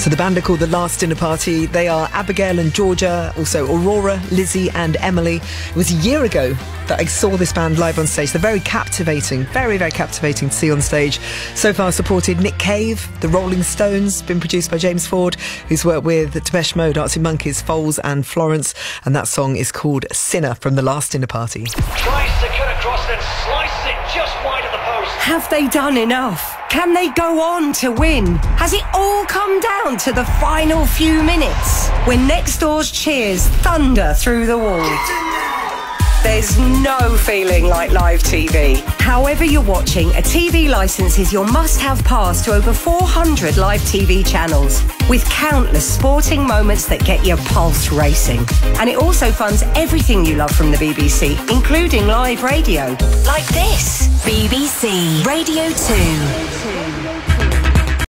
So the band are called The Last Dinner Party. They are Abigail and Georgia, also Aurora, Lizzie and Emily. It was a year ago that I saw this band live on stage. They're very captivating, very, very captivating to see on stage. So far supported Nick Cave, The Rolling Stones, been produced by James Ford, who's worked with Depeche Mode, Arctic Monkeys, Foals and Florence. And that song is called Sinner from The Last Dinner Party. Tries to cut across and slices it just wide of the post. Have they done enough? Can they go on to win? Has it all come down to the final few minutes when Next Door's cheers thunder through the wall? There's no feeling like live TV. However you're watching, a TV licence is your must-have pass to over 400 live TV channels, with countless sporting moments that get your pulse racing. And it also funds everything you love from the BBC, including live radio. Like this. BBC Radio 2.